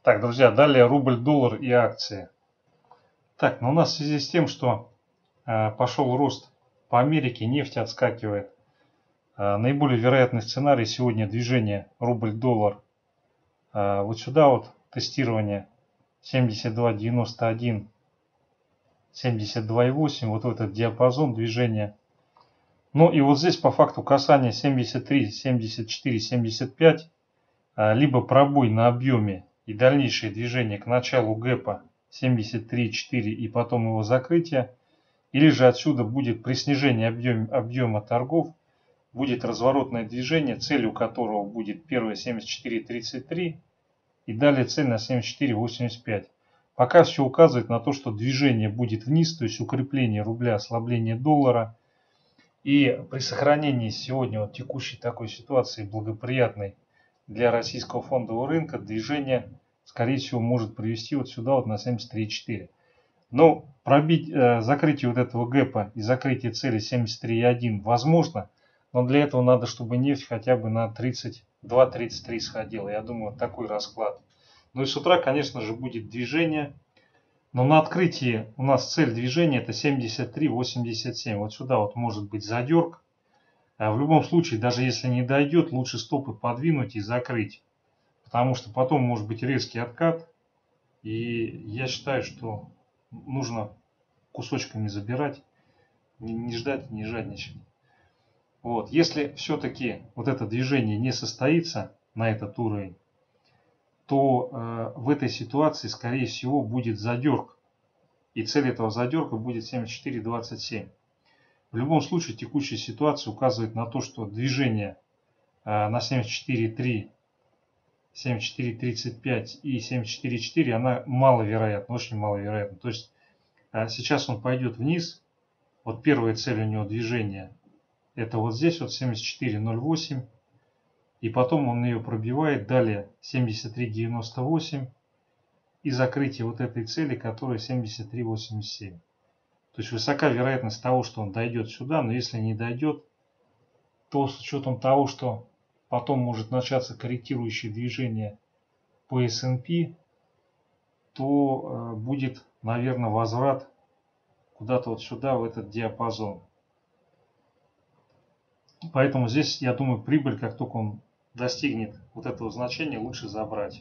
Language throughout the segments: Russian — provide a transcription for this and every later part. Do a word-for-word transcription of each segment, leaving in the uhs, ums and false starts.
Так, друзья, далее рубль-доллар и акции. Так, но у нас в связи с тем, что э, пошел рост по Америке, нефть отскакивает. Э, наиболее вероятный сценарий сегодня движение рубль-доллар. Э, вот сюда вот тестирование семьдесят два девяносто один, семьдесят два и восемь, вот в этот диапазон движения. Ну и вот здесь по факту касания семьдесят три, семьдесят четыре, семьдесят пять, э, либо пробой на объеме и дальнейшее движение к началу гэпа семьдесят три четыре и потом его закрытие, или же отсюда будет при снижении объема, объема торгов будет разворотное движение, целью которого будет первое семьдесят четыре тридцать три и далее цель на семьдесят четыре восемьдесят пять. Пока все указывает на то, что движение будет вниз, то есть укрепление рубля, ослабление доллара. И при сохранении сегодня вот текущей такой ситуации благоприятной для российского фондового рынка движение, скорее всего, может привести вот сюда вот на семьдесят три четыре. Но пробить э, закрытие вот этого гэпа и закрытие цели семьдесят три один возможно, но для этого надо, чтобы нефть хотя бы на тридцать два тридцать три сходила. Я думаю, вот такой расклад. Ну и с утра, конечно же, будет движение. Но на открытии у нас цель движения это семьдесят три восемьдесят семь. Вот сюда вот может быть задерг. А в любом случае, даже если не дойдет, лучше стопы подвинуть и закрыть. Потому что потом может быть резкий откат. И я считаю, что нужно кусочками забирать, не, не ждать, не жадничать. Вот. Если все-таки вот это движение не состоится на этот уровень, то э, в этой ситуации, скорее всего, будет задерг. И цель этого задерга будет семьдесят четыре двадцать семь. В любом случае, текущая ситуация указывает на то, что движение э, на семьдесят четыре три, семьдесят четыре тридцать пять и семьдесят четыре четыре, она маловероятна, очень маловероятна. То есть э, сейчас он пойдет вниз. Вот первая цель у него движения это вот здесь вот семьдесят четыре ноль восемь. И потом он ее пробивает. Далее семьдесят три девяносто восемь. И закрытие вот этой цели, которая семьдесят три восемьдесят семь. То есть высока вероятность того, что он дойдет сюда. Но если не дойдет, то с учетом того, что потом может начаться корректирующее движение по эс энд пи, то э, будет, наверное, возврат куда-то вот сюда, в этот диапазон. Поэтому здесь, я думаю, прибыль, как только он достигнет вот этого значения, лучше забрать.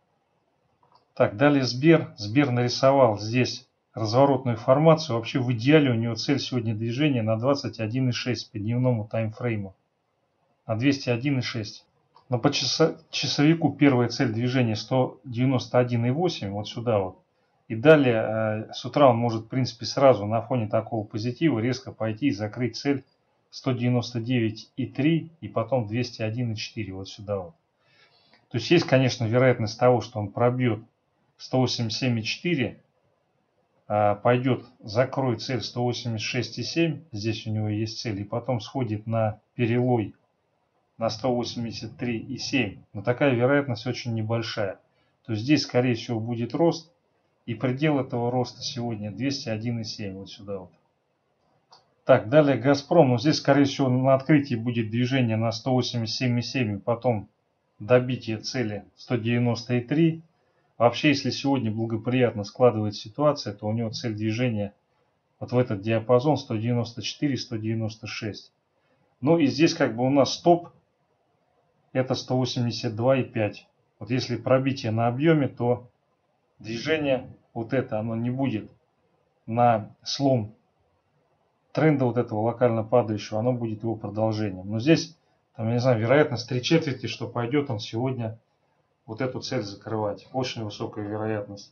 Так, далее Сбер. Сбер нарисовал здесь разворотную формацию. Вообще в идеале у него цель сегодня движения на двадцать один и шесть по дневному таймфрейму. На двести один и шесть. Но по часовику первая цель движения сто девяносто один и восемь. Вот сюда вот. И далее с утра он может, в принципе, сразу на фоне такого позитива резко пойти и закрыть цель сто девяносто девять и три и потом двести один и четыре. Вот сюда вот. То есть есть, конечно, вероятность того, что он пробьет сто восемьдесят семь и четыре, пойдет, закроет цель сто восемьдесят шесть и семь, здесь у него есть цель, и потом сходит на перелой на сто восемьдесят три и семь. Но такая вероятность очень небольшая. То есть здесь, скорее всего, будет рост, и предел этого роста сегодня двести один и семь, вот сюда вот. Так, далее Газпром, ну здесь, скорее всего, на открытии будет движение на сто восемьдесят семь и семь, и потом добитие цели сто девяносто три. Вообще, если сегодня благоприятно складывается ситуация, то у него цель движения вот в этот диапазон сто девяносто четыре сто девяносто шесть. Ну и здесь как бы у нас стоп это сто восемьдесят два и пять. Вот если пробитие на объеме, то движение вот это оно не будет на слом тренда вот этого локально падающего, оно будет его продолжением. Но здесь, там, я не знаю, вероятность три четверти, что пойдет он сегодня вот эту цель закрывать. Очень высокая вероятность.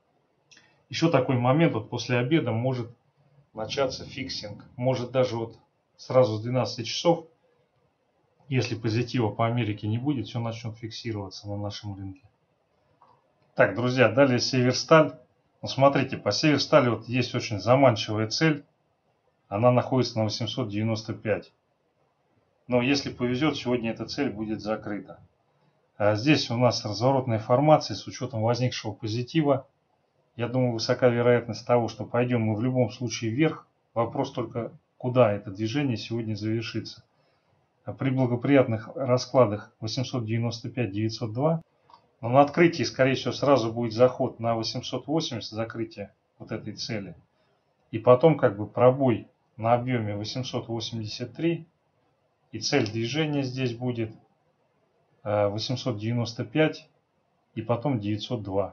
Еще такой момент, вот после обеда может начаться фиксинг. Может даже вот сразу с двенадцати часов, если позитива по Америке не будет, все начнет фиксироваться на нашем рынке. Так, друзья, далее Северсталь. Ну, смотрите, по Северстали вот есть очень заманчивая цель. Она находится на восемьсот девяносто пять. Но если повезет, сегодня эта цель будет закрыта. А здесь у нас разворотная формация с учетом возникшего позитива. Я думаю, высока вероятность того, что пойдем мы в любом случае вверх. Вопрос только, куда это движение сегодня завершится. При благоприятных раскладах восемьсот девяносто пять девятьсот два Но на открытии, скорее всего, сразу будет заход на восемьсот восемьдесят, закрытие вот этой цели. И потом как бы пробой на объеме восемьсот восемьдесят три. И цель движения здесь будет восемьсот девяносто пять и потом девятьсот два.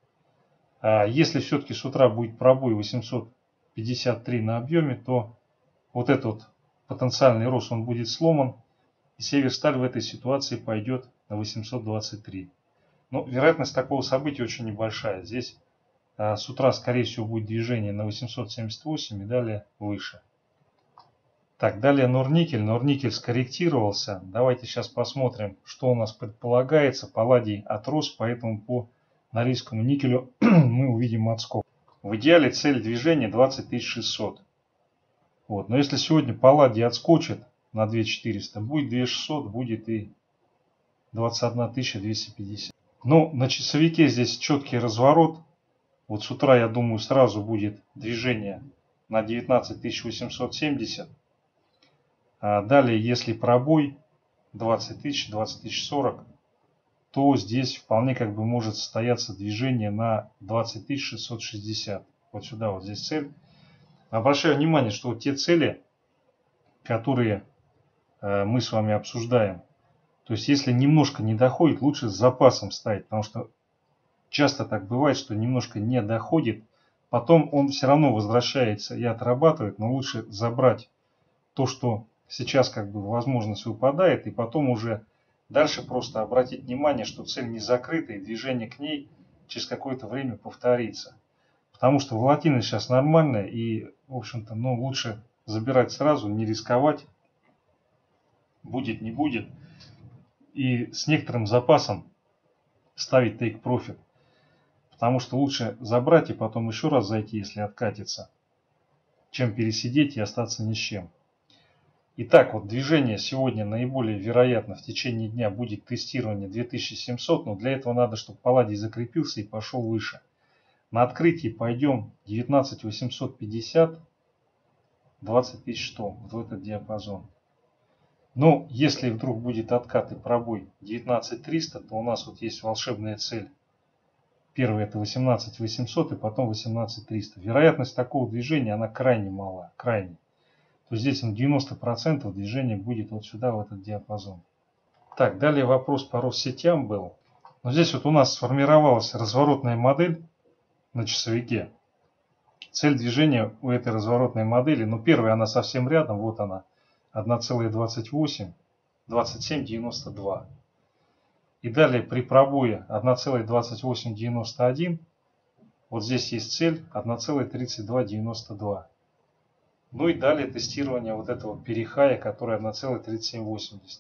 А если все-таки с утра будет пробой восемьсот пятьдесят три на объеме, то вот этот вот потенциальный рост он будет сломан. И Северсталь в этой ситуации пойдет на восемьсот двадцать три. Но вероятность такого события очень небольшая. Здесь а, с утра, скорее всего, будет движение на восемьсот семьдесят восемь и далее выше. Так, далее Норникель. Норникель скорректировался. Давайте сейчас посмотрим, что у нас предполагается. Палладий отрос, поэтому по норильскому никелю мы увидим отскок. В идеале цель движения двадцать тысяч шестьсот. Вот. Но если сегодня палладий отскочит на две тысячи четыреста, будет две тысячи шестьсот, будет и двадцать одна тысяча двести пятьдесят. Ну, на часовике здесь четкий разворот. Вот с утра, я думаю, сразу будет движение на девятнадцать тысяч восемьсот семьдесят. А далее, если пробой двадцать тысяч, двадцать тысяч сорок, то здесь вполне как бы может состояться движение на двадцать тысяч шестьсот шестьдесят. Вот сюда вот здесь цель. Обращаю внимание, что вот те цели, которые э, мы с вами обсуждаем, то есть если немножко не доходит, лучше с запасом ставить, потому что часто так бывает, что немножко не доходит, потом он все равно возвращается и отрабатывает, но лучше забрать то, что сейчас как бы возможность выпадает, и потом уже дальше просто обратить внимание, что цель не закрыта, и движение к ней через какое-то время повторится. Потому что волатильность сейчас нормальная, и, в общем-то, ну, лучше забирать сразу, не рисковать, будет, не будет, и с некоторым запасом ставить take profit. Потому что лучше забрать и потом еще раз зайти, если откатится, чем пересидеть и остаться ни с чем. Итак, вот движение сегодня наиболее вероятно в течение дня будет тестирование две тысячи семьсот, но для этого надо, чтобы палладий закрепился и пошел выше. На открытии пойдем девятнадцать тысяч восемьсот пятьдесят, двадцать тысяч сто, вот в этот диапазон. Но если вдруг будет откат и пробой девятнадцать тысяч триста, то у нас вот есть волшебная цель. Первый это восемнадцать тысяч восемьсот и потом восемнадцать тысяч триста. Вероятность такого движения, она крайне мала, крайне. То есть здесь на девяносто процентов движение будет вот сюда, в этот диапазон. Так, далее вопрос по Россетям был. Но здесь вот у нас сформировалась разворотная модель на часовике. Цель движения у этой разворотной модели, ну первая она совсем рядом, вот она, одна целая двадцать восемь, двадцать семь девяносто два. И далее при пробое одна целая двадцать восемь девяносто один, вот здесь есть цель одна целая тридцать два девяносто два. Ну и далее тестирование вот этого перехая, который одна целая тридцать семь восемьдесят.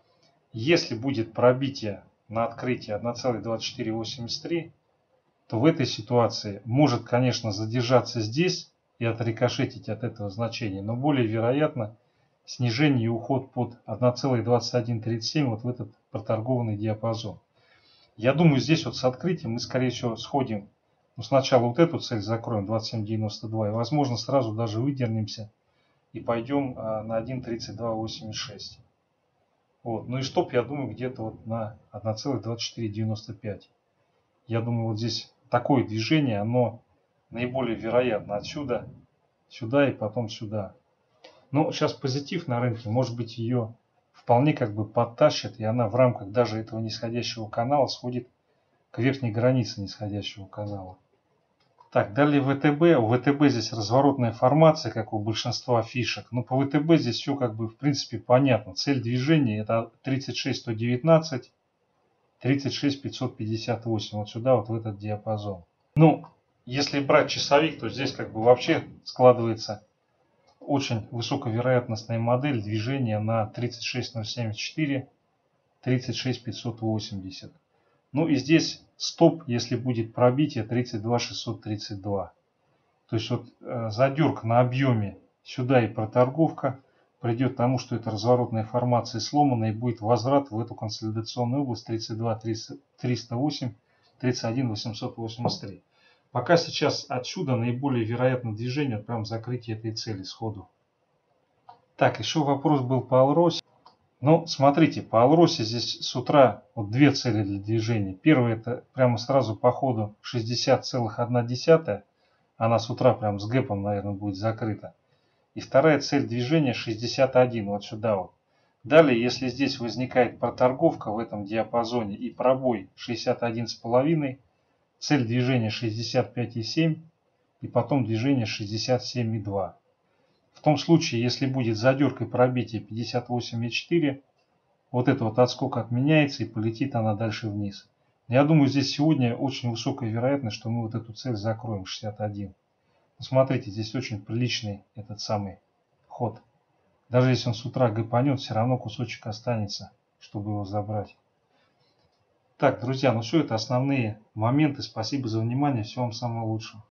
Если будет пробитие на открытие одна целая двадцать четыре восемьдесят три, то в этой ситуации может, конечно, задержаться здесь и отрикошетить от этого значения, но более вероятно снижение и уход под одна целая двадцать один тридцать семь вот в этот проторгованный диапазон. Я думаю, здесь вот с открытием мы, скорее всего, сходим. Ну, сначала вот эту цель закроем, двадцать семь девяносто два, и, возможно, сразу даже выдернемся и пойдем а, на один тридцать два восемьдесят шесть. Вот. Ну и стоп, я думаю, где-то вот на одна целая двадцать четыре девяносто пять. Я думаю, вот здесь такое движение, оно наиболее вероятно. Отсюда, сюда и потом сюда. Но сейчас позитив на рынке, может быть, ее вполне как бы подтащит, и она в рамках даже этого нисходящего канала сходит к верхней границе нисходящего канала. Так, далее ВТБ. У ВТБ здесь разворотная формация, как у большинства фишек. Но по ВТБ здесь все как бы в принципе понятно. Цель движения это тридцать шесть сто девятнадцать, тридцать шесть пятьсот пятьдесят восемь. Вот сюда, вот в этот диапазон. Ну, если брать часовик, то здесь как бы вообще складывается очень высоковероятностная модель движения на тридцать шесть ноль семьдесят четыре, тридцать шесть пятьсот восемьдесят. Ну и здесь стоп, если будет пробитие тридцать два шестьсот тридцать два. То есть вот э, задерг на объеме сюда и проторговка придет к тому, что эта разворотная формация сломана и будет возврат в эту консолидационную область тридцать два триста восемь, тридцать один восемьсот восемьдесят три. Пока сейчас отсюда наиболее вероятно движение, вот прям закрытие этой цели сходу. Так, еще вопрос был по Алросе. Ну, смотрите, по Алросе здесь с утра вот две цели для движения. Первая это прямо сразу по ходу шестьдесят целых одна десятая. Она с утра прям с гэпом, наверное, будет закрыта. И вторая цель движения шестьдесят один, вот сюда вот. Далее, если здесь возникает проторговка в этом диапазоне и пробой шестьдесят один с половиной, цель движения шестьдесят пять и семь и потом движение шестьдесят семь и два. В том случае, если будет задерка и пробитие пятьдесят восемь и четыре, вот это вот отскок отменяется и полетит она дальше вниз. Я думаю, здесь сегодня очень высокая вероятность, что мы вот эту цель закроем, шестьдесят один. Ну, смотрите, здесь очень приличный этот самый ход. Даже если он с утра гэпанет, все равно кусочек останется, чтобы его забрать. Так, друзья, ну все, это основные моменты. Спасибо за внимание. Всего вам самого лучшего.